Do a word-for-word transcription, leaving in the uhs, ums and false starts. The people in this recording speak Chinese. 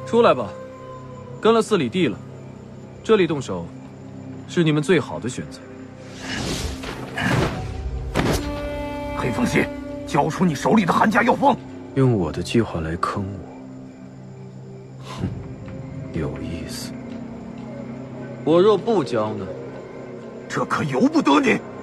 出来吧，跟了四里地了，这里动手，是你们最好的选择。 黑风信，交出你手里的寒家药方！ 用我的计划来坑我，哼，有意思。我若不交呢？ 这可由不得你。